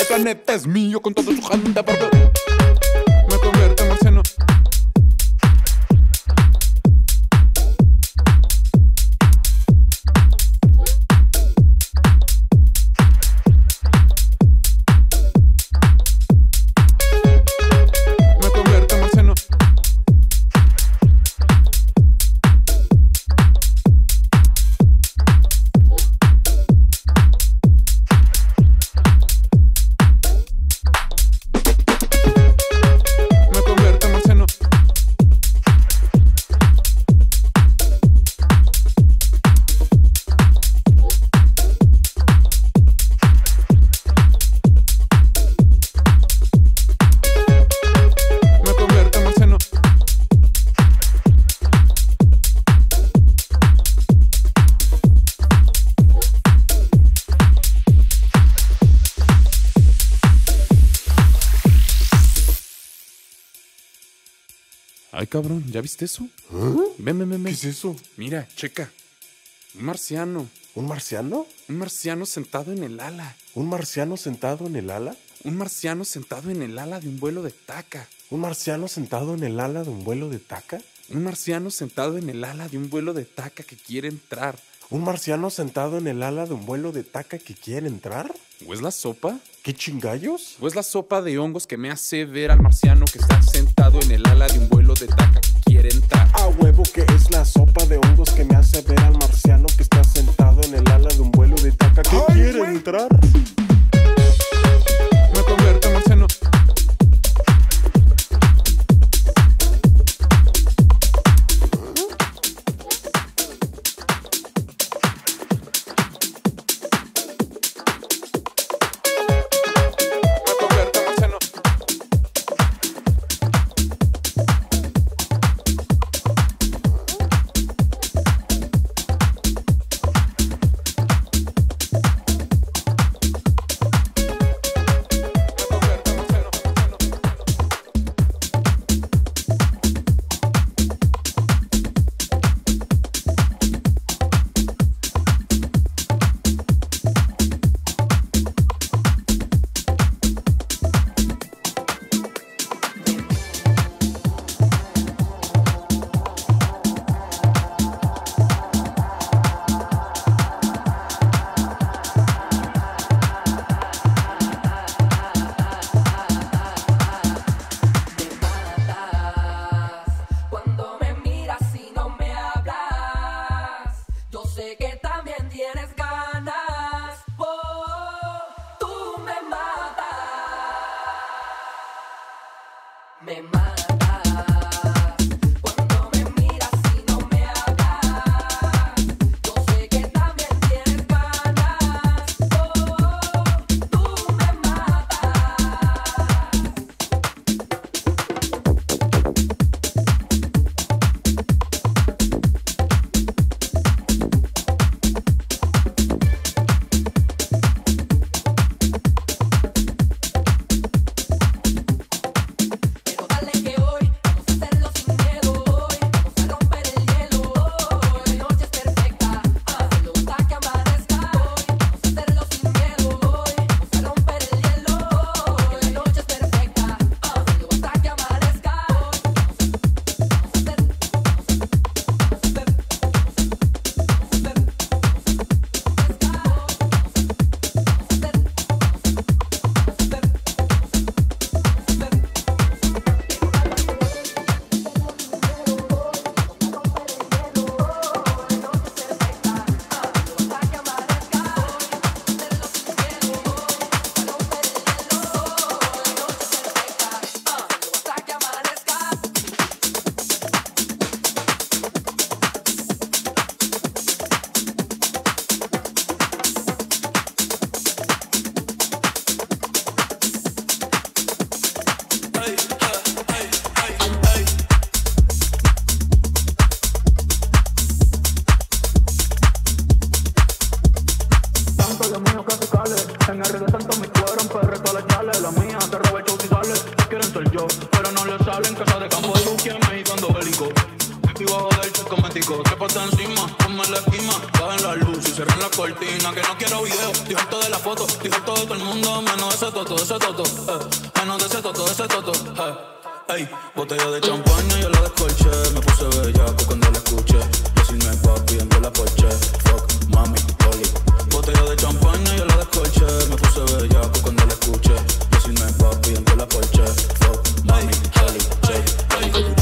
planeta es mío con toda su gente porque me convierto en marciano. Ay, cabrón, ¿ya viste eso? ¿Eh? Ven. ¿Qué es eso? Mira, checa. Un marciano. ¿Un marciano? Un marciano sentado en el ala. ¿Un marciano sentado en el ala? Un marciano sentado en el ala de un vuelo de Taca. ¿Un marciano sentado en el ala de un vuelo de Taca? Un marciano sentado en el ala de un vuelo de Taca que quiere entrar. ¿Un marciano sentado en el ala de un vuelo de Taca que quiere entrar? ¿O es la sopa? ¿Qué chingallos? ¿O es la sopa de hongos que me hace ver al marciano que está sentado en el ala de un vuelo de Taca que quiere entrar? A huevo que es la sopa de hongos que me hace ver al marciano que está sentado en el ala de un vuelo de Taca que quiere entrar. Me convierto en marciano. Vivo del cosmético, trépate encima, ponme la esquina, bajen la luz y cierren la cortina. rutina, que no quiero video. Estoy harto de la foto, estoy harto de todo el mundo, menos de ese toto, menos de ese toto, Ey, botella de champaña, yo la descolché. Me puse bellaco cuando la escuché. Decirme papi, entró la Porsche. Fuck, mami, Oli. Botella de champaña, yo la descolché. Me puse bellaco cuando la escuché. Decirme papi, entró la Porsche. Fuck, mami, Oli, J.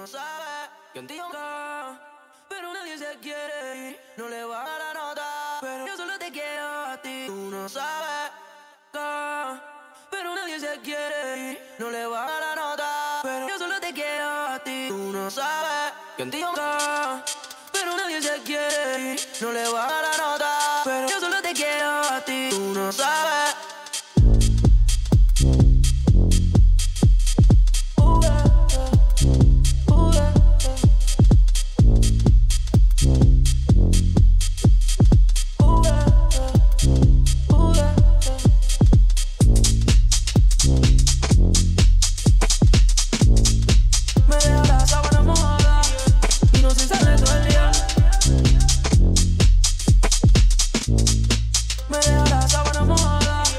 no sabes que en ti yo creo, pero nadie se quiere ir, no le va a dar la nota, pero yo solo te quiero a ti. Tú no sabes que, pero nadie se quiere ir, no le va a dar la nota, pero yo solo te quiero a ti. Tú no sabes que en ti yo creo, pero nadie se quiere ir, no le va a dar la nota, pero yo solo te quiero a ti. Tú no sabes. Me deja la sábana mojada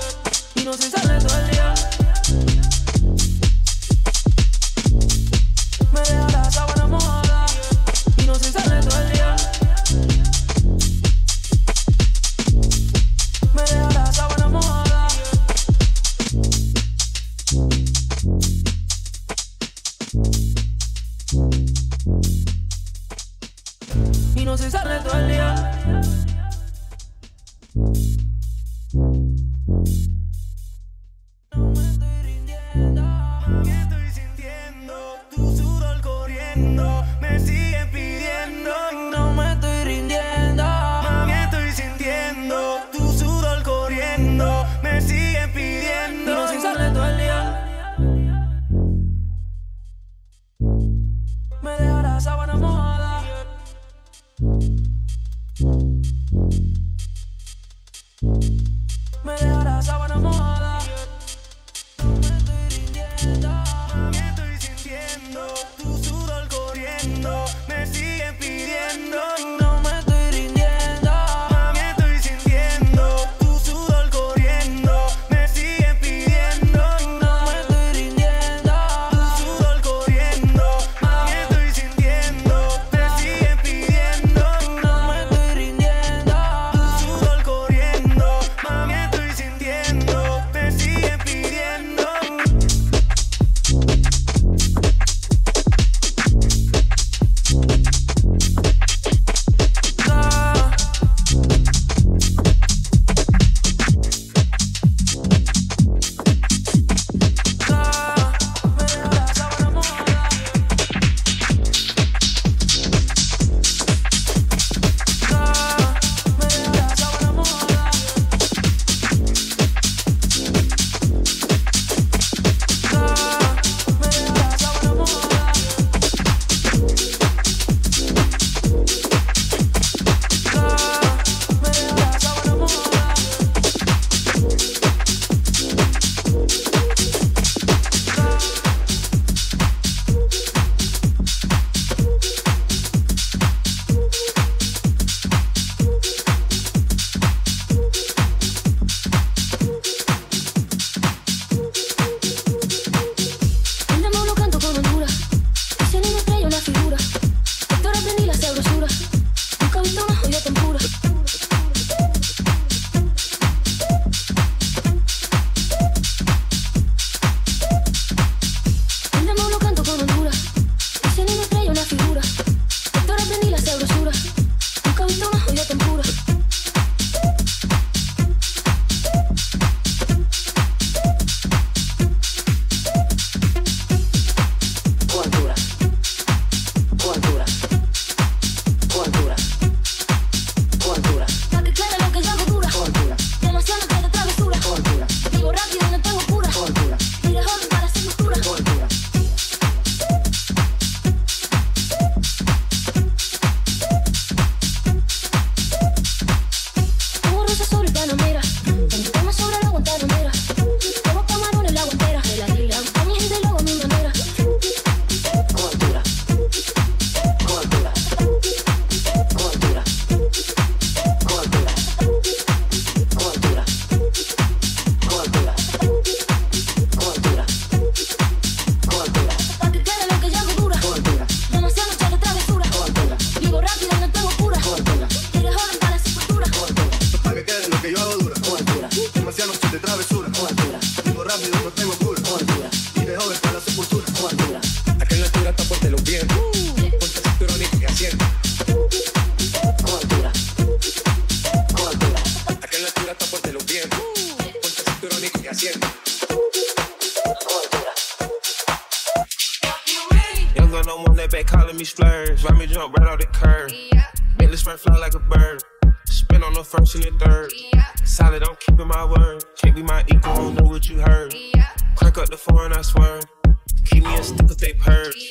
that back calling me splurge. Ride me jump right off the curb. Make this right fly like a bird. Spin on the first and the third. Solid, I'm keeping my word. Can't be my equal, don't know what you heard. Crank up the foreign, I swear. Keep me a stick if they purge.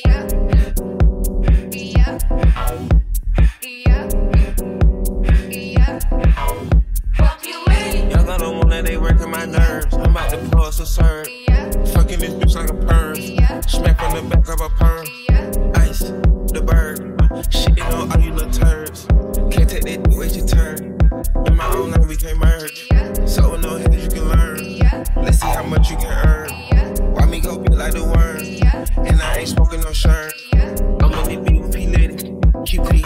Y'all got the one that they working my nerves. I'm about to pull some serve. Fucking this bitch like a perm. Smack on the back of a perm. Ice, the bird. Shitting on all you little turds. Can't take that dick, wait your turn. In my own lane, we can't merge. So with no hands you can learn. Let's see how much you can earn. Why me go be like the worm? And I ain't smoking no shirt. I'm on the beat with P-Litty. QP,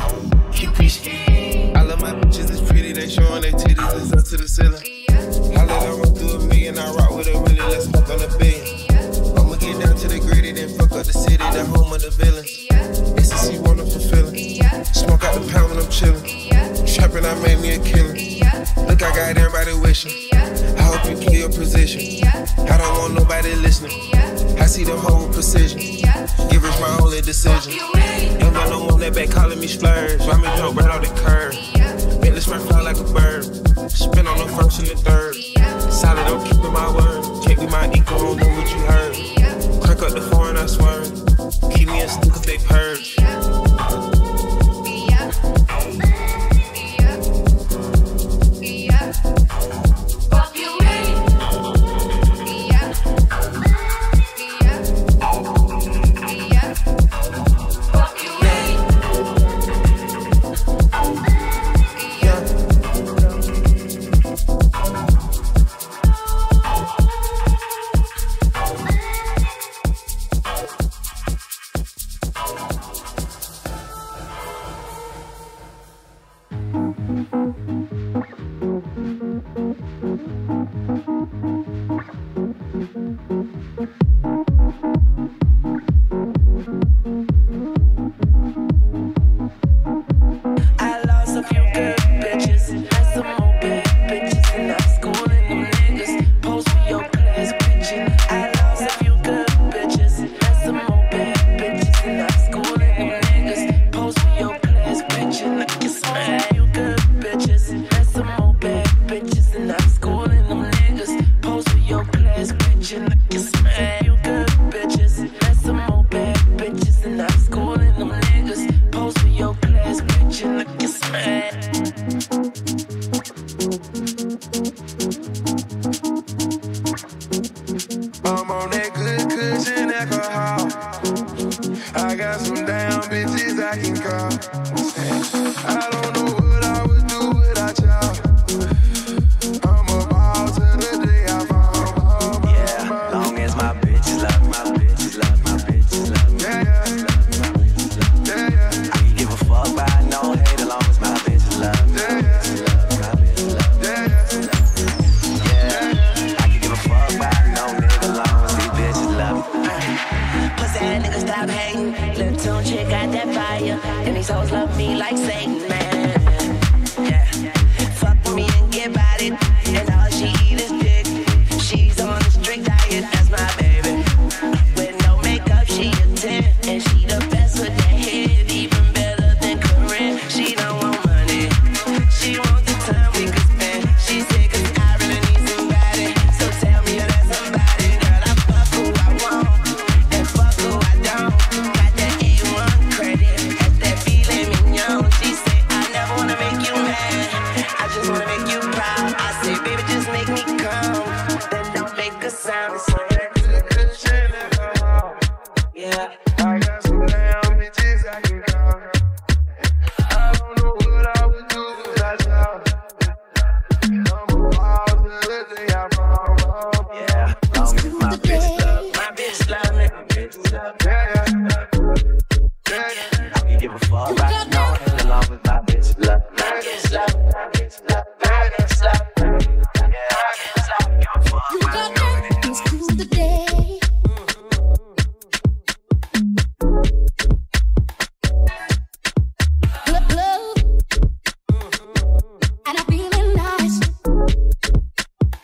QP. I love my bitches, it's pretty. They showing their titties, it's up to the ceiling. I let her run through a million. I rock with her really, let's smoke on the billion. I'ma get down to the gritty, then fuck up the city, the home of the villains. Ecstasy, wonderful feeling. Smoke out the pound when I'm chillin'. Trappin', I made me a killer. Look, I got everybody wishing. I hope you play your position. I don't want nobody listening. I see them whole precision. Give us my only decision. Ain't got no one that back calling me splurge. Ride me jump right off the curb. Make this right fly like a bird. Spin on the first and the third. Solid, I'm keeping my word. Can't be my equal, don't know what you heard. Crank up the foreign, I swear. Keep me a stick if they purge.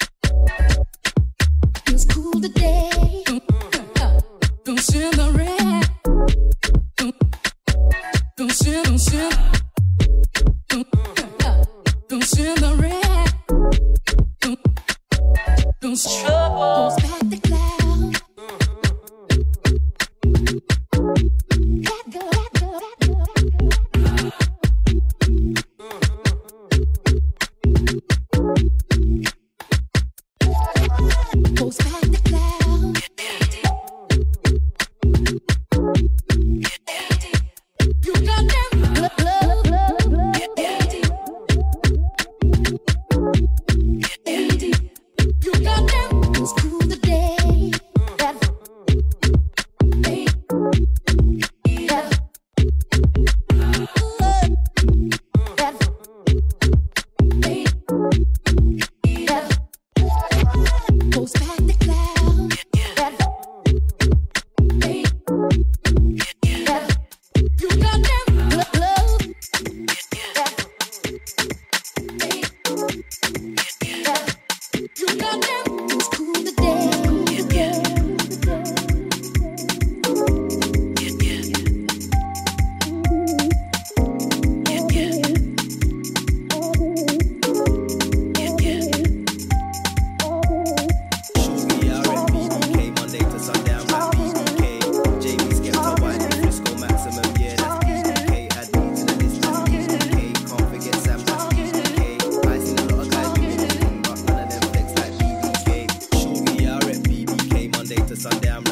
Send the rain.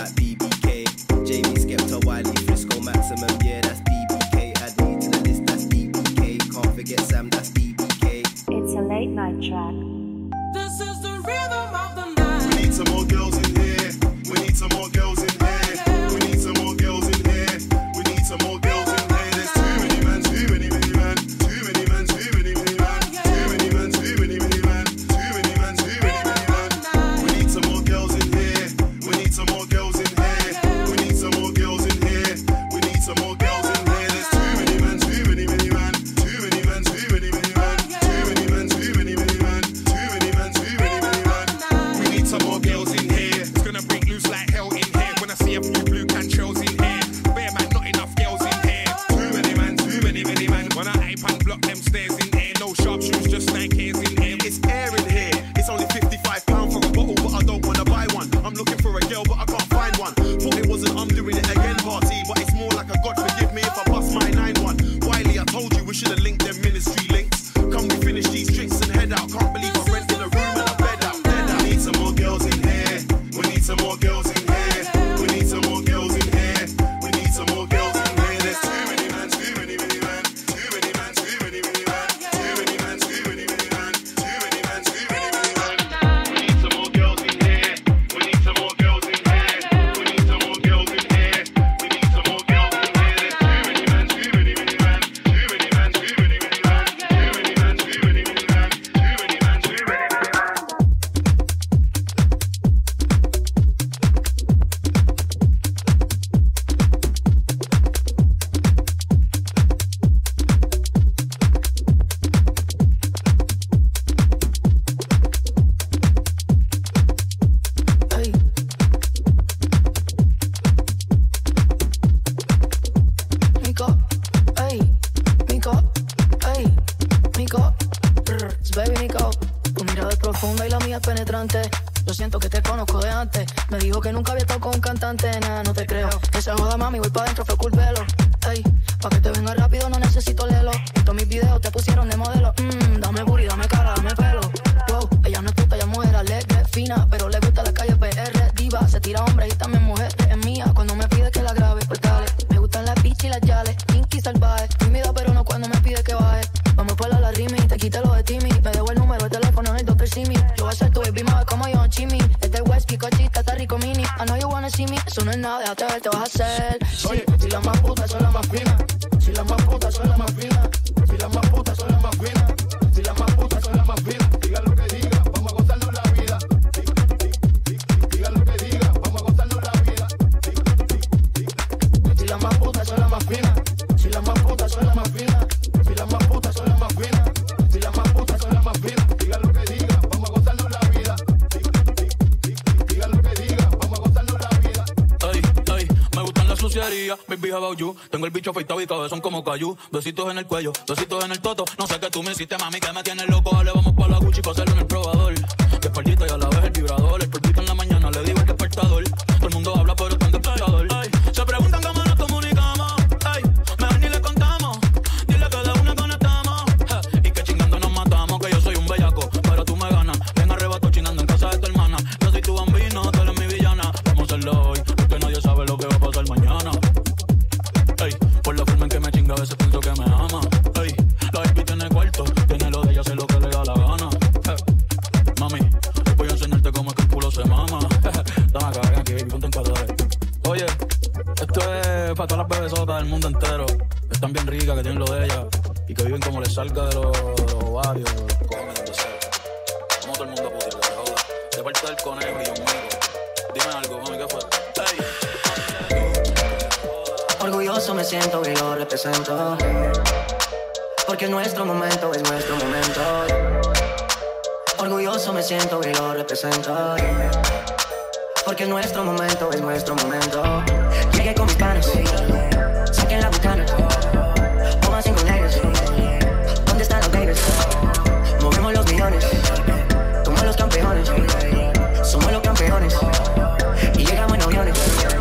like BBK. JB Skepta, Wiley, Frisco, Maximum, yeah, that's BBK. Add me to the list, that's BBK. Can't forget Sam, that's BBK. It's a late night track. This is the rhythm of the night. We need some more girls in here. We need some more girls in here. We need some more girls in here. We need some more girls in here. There's too many men, too many men. Too many men, too many men. Too many men, too many men. Too many men, too many men. We need some more girls in here. We need some more girls in here. We need some more girls in here. We need some more girls in here. There's too many men, too many men. Too many men, too many men. Too many men, too many men. Too many men, too many men. We need some more girls in here. It's gonna break loose like hell in here. When I see a few blue cantrells in here. Bear man, not enough girls in here. Too many man, too many man. When I ape and block them stairs in here. No sharp shoes, just snake hairs in here. It's air in here. It's only £55 for a bottle, but I don't wanna buy one. I'm looking for a girl, but I can't find one. Thought it wasn't I'm doing it again party, but it's more like a God forgive me if I bust my 9-1. Wiley, I told you we should've linked them ministry links. Come we finish these tricks and head out. Can't believe I'm renting a room and a bed out. We need some more girls in here. We need some more girls in here. We need some more girls in here. We need some more girls in here. There's too many men, too many men. Too many men, too many men. Too many men, too many men. Too many men, too many men. We need some more girls in here. We need some more girls in here. We need some more girls in here. We need some more girls in here. There's too many men, too many men. Too many men, too many men. Too many men, too many men. Too many men, too many men. Ay. Mico, ay, Mico, ay, Mico, baby Mico. Tu mirada es profunda y la mía es penetrante. Yo siento que te conozco de antes. Me dijo que nunca había estado con un cantante. Nada, no te creo. Esa joda, mami, voy pa' dentro, fue culpelo. Ey, pa' que te venga rápido no necesito lelo. En todos mis videos te pusieron de modelo. Dame booty, dame cara, dame pelo. Wow, ella no es puta, ella mujer alegre, fina, pero le gusta la calle PR. Diva, se tira hombre y también mujer. Es mía cuando me pide que la grabe, pues dale. Me gustan las bitch y las yales, kinky salvaje. Tímida pero no cuando me pide que baje. Vamos para la rimi, te quita lo de Timmy. Me debo el número de teléfono en el Dr. Simi. Yo voy a ser tu baby mama como yo, Chimmy. Este West, Kikochita, está rico mini. I know you wanna see me, eso no es nada, déjate ver, te vas a hacer. Sí, si las más putas son las más finas. Si las más putas son las más finas. Si las más putas son las más finas. Si las más putas son las más finas. Diga lo que diga, vamos a gozarnos la vida. Diga lo que diga, vamos a gozarnos la vida. Si las más putas son las más finas. Si las más putas son las más finas. Si las más putas son las más finas. Si las más putas son las más finas. Diga lo que diga, vamos a gozarnos la vida. Diga lo que diga, vamos a gozarnos la vida. Ay, ay, me gustan la suciedad, baby how about you. Tengo el bicho afeitado y cabezón como cayú. Besitos en el cuello, besitos en el toto. No sé qué tú me hiciste, mami, que me tienes loco. Dale, vamos pa' la Gucci pa' hacerlo en el probador. Que espaldita y a la vez el vibrador. El polvito en la mañana, le digo el despertador. Todo el mundo habla, pero está en despertador. Ay, se preguntan cómo nos comunicamos. Ay, mejor ni le contamos. Dile que de una conectamos. Y que chingando nos matamos. Que yo soy un bellaco, pero tú me ganas. Ven arrebato chinando en casa de tu hermana. Yo soy tu bambino, tú eres mi villana. Vamos a hacerlo hoy, porque nadie sabe lo que va a pasar mañana. Ey, por la forma en que me chinga, a veces pienso que me ama. Ey, la baby tiene cuarto, tiene lo de ella, hace lo que le da la gana. Mami, voy a enseñarte cómo es que el culo se mama. Dame acá, ven aquí, baby, ponte en calor. Oye, esto es para todas las bebesotas del mundo entero. Que están bien ricas, que tienen lo de ella. Y que viven como les salga de los ovarios, de los cojones, donde sea. Como todo el mundo puede ir, de joda. De parte del conejo y yo mío. Dime algo, mami, ¿qué fue? Ey. Orgulloso me siento y lo represento, porque nuestro momento es nuestro momento. Orgulloso me siento y lo represento, porque nuestro momento es nuestro momento. Llegué con mis panas, saquen la bucana, toma 5 negros. ¿Dónde están los babies? Movemos los millones, somos los campeones. Somos los campeones y llegamos en aviones.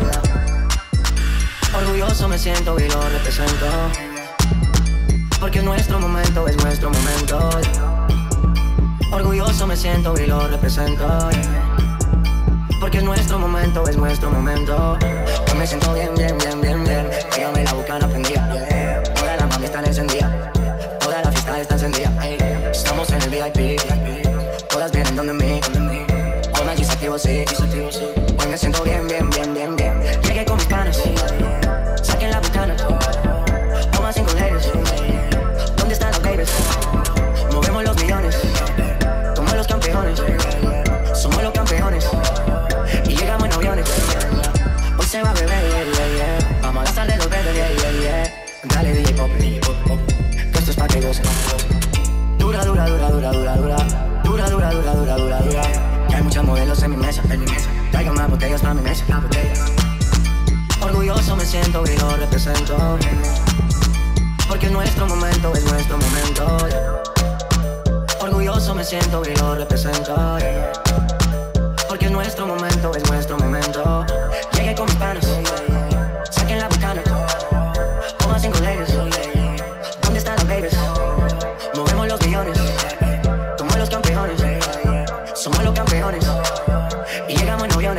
Orgulloso me siento y lo represento, porque nuestro momento es nuestro momento. Orgulloso me siento y lo represento, Porque es nuestro momento, es nuestro momento. Yo me siento bien, bien, bien, bien, bien. Dígame la boca no prendía, yeah. Toda la mami está encendida, toda la fiesta está encendida, hey. Estamos en el VIP, todas vienen donde mí. All my G's activos, sí. Hoy me siento bien, bien, bien, bien, bien. Llegué con mis panas, saquen la botana. Toma 5 leyes, ¿dónde están los babies? Movemos los millones, somos los campeones. Somos los campeones y llegamos en aviones. Hoy se va a beber, yeah, yeah. Vamos a gastar de los verdes, yeah, yeah, yeah. Dale DJ pop, que esto es pa' que gocen. Dura, dura, dura, dura, dura, dura. Dura, dura, dura, dura, dura, dura. Que hay muchos modelos en mi mesa. Traigan más botellas pa' mi mesa. Orgulloso me siento y lo represento. Porque es nuestro momento, es nuestro momento. Orgulloso me siento y lo represento. Porque es nuestro momento, es nuestro momento. Llegué con mis panas, saquen la botana. Toma 5 leyes, ¿dónde están los babies? Movemos los millones, somos los campeones. Somos los campeones y llegamos en aviones.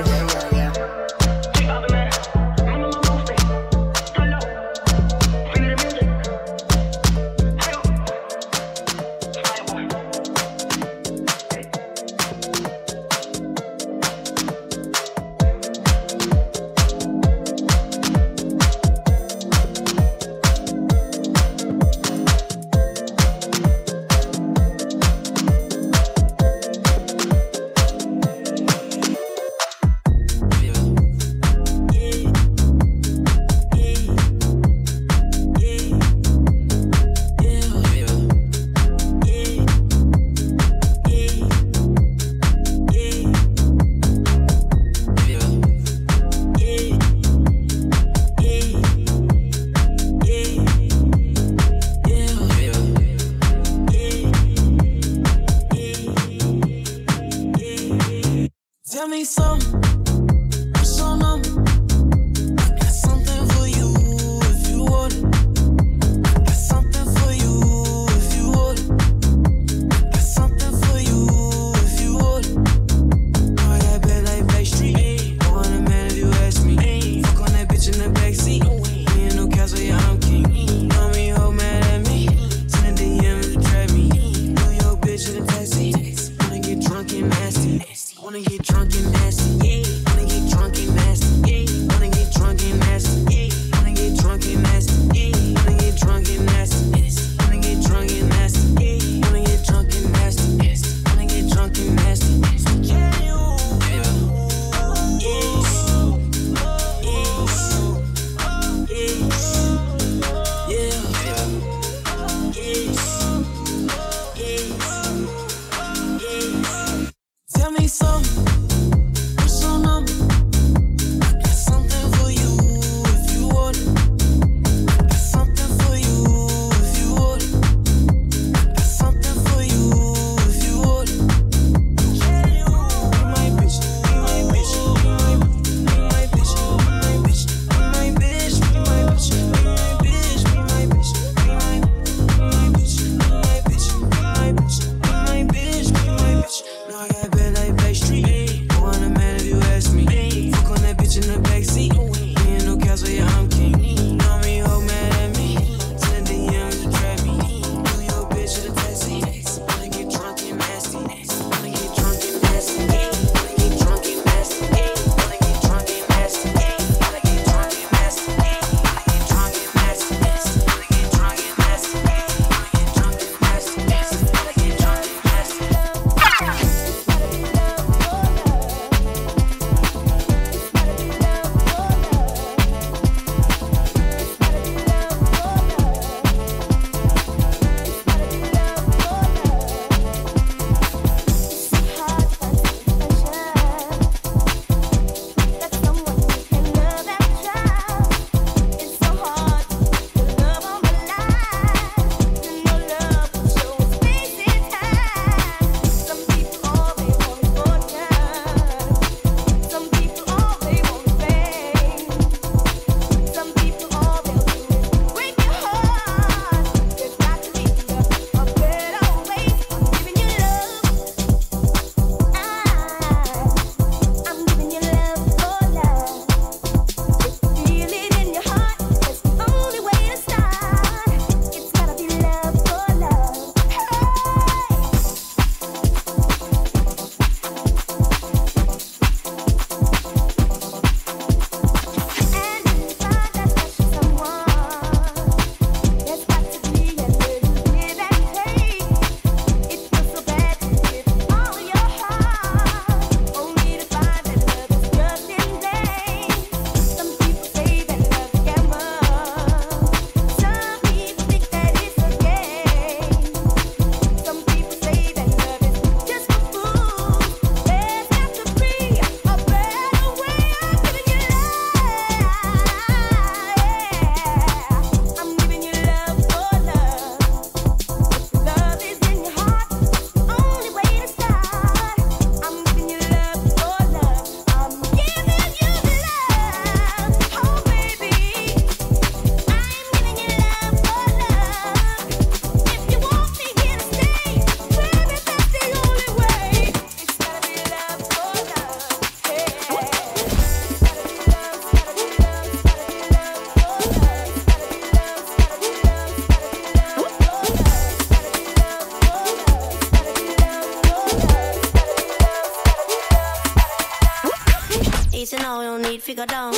go down.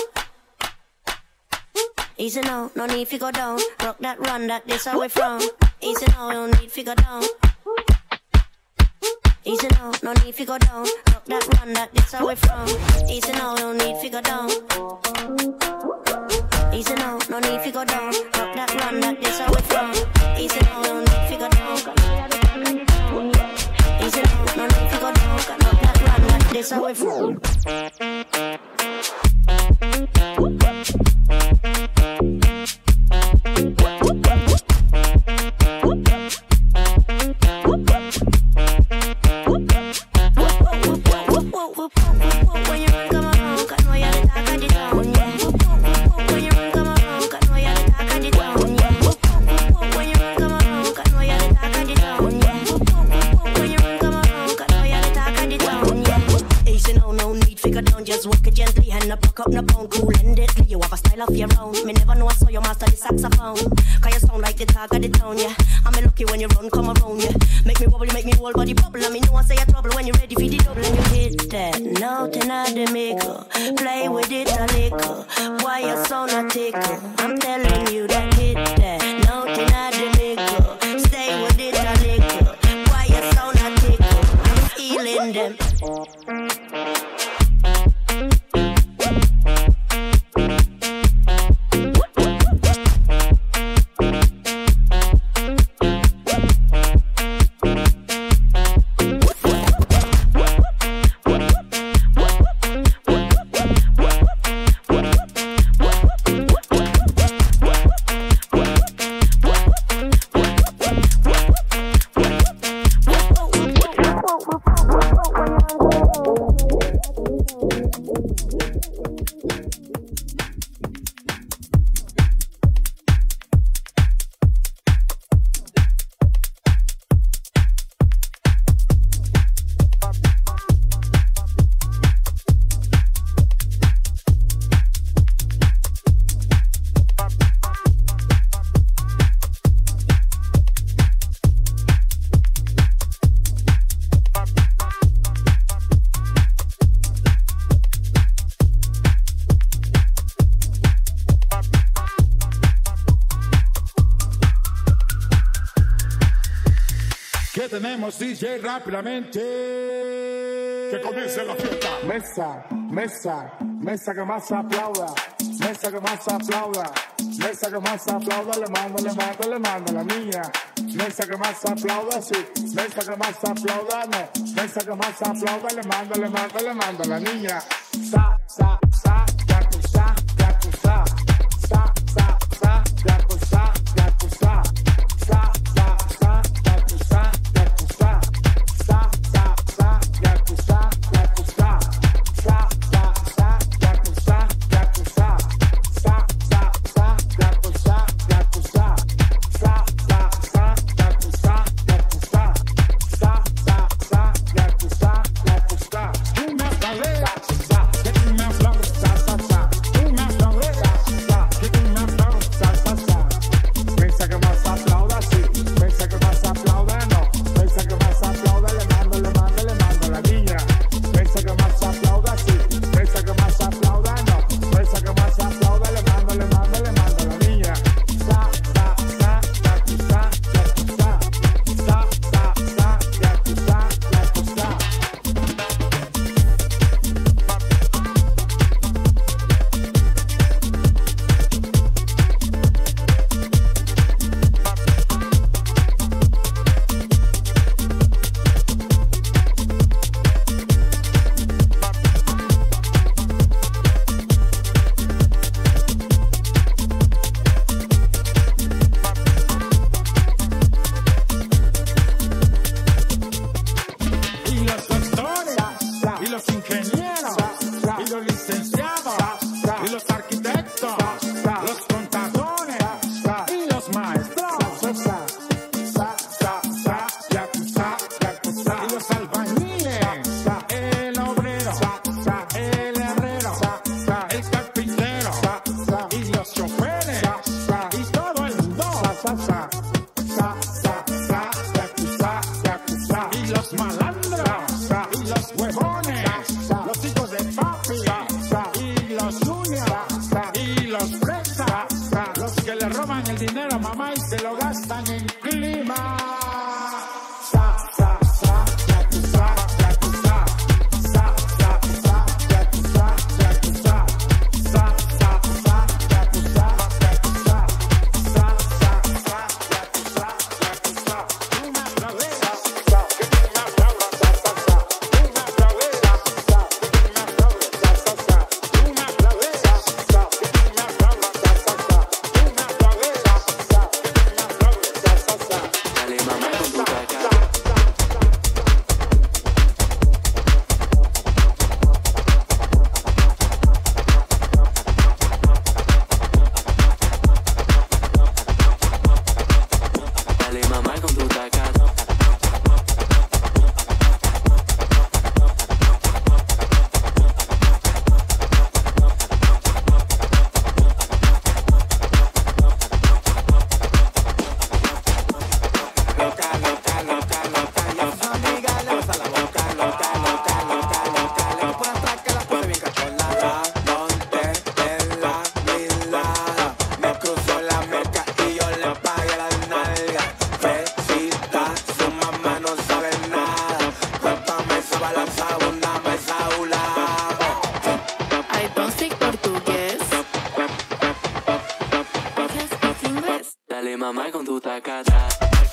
Easy now, no need to go down. Rock that run, that this how we from. Easy now, no need to go down. Easy now, no need to go down. Rock that run, that this how we from. Easy now, no need to go down. Easy now, no need to go down. Rock that run, that this how we from. Easy now, no need to go down. Easy now, no need to go down. Rock that run, that this how we from. Up no pound cool endlessly. You have a style of your own. Me never know I saw you master the saxophone. Cause you sound like the talk of the town, yeah. I'm lucky when you run, come around, yeah. Make me wobble, make me whole body bubble. And me know I say a trouble when you're ready for the double. And you hit that note in the maker. Play with it a little. Why you sound a tickle? I'm telling you that hit that note in the maker. Stay with it a little. Why you sound a tickle? I'm feeling them. Tenemos DJ rápidamente. Que comience la fiesta. Mesa, mesa, mesa que más aplauda. Mesa que más aplauda. Mesa que más aplauda. Le mando, le mando, le mando a la niña. Mesa que más aplauda, sí. Mesa que más aplauda, no. Mesa que más aplauda. Le mando, le mando, le mando a la niña. Sa, sa, sa, ya tú sa, ya tú sa. Sa, sa, sa, ya tú sa, ya tú sa. Sa, sa, sa, ya tú sa. Una calera. Y los presta, los que le roban el dinero, mamá, y se lo gastan en clima. Mamá con tu tacata.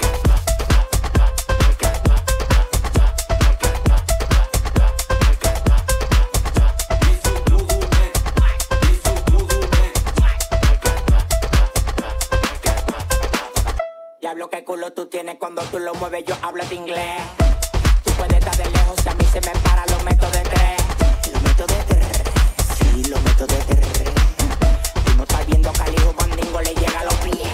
Diablo, qué culo tú tienes cuando tú lo mueves, yo hablo de inglés. Tú puedes estar de lejos, si a mí se me para, lo meto de tres. Lo meto de tres, sí, lo meto de tres. Tú no estás viendo que al hijo mandingo le llega a los pies.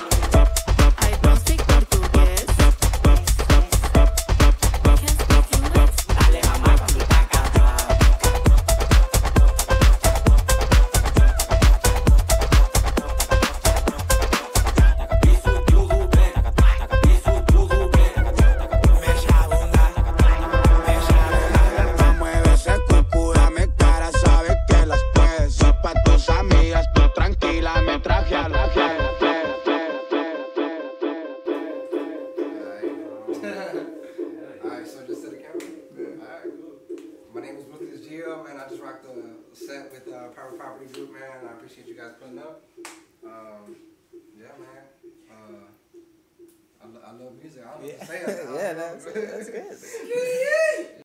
Alright, so just to the camera? Alright, cool. My name is Ruthless Geo, man. I just rocked the set with Private Property Group, man. I appreciate you guys putting up. Yeah, man. I love music. I don't know what to say. Yeah, that's good.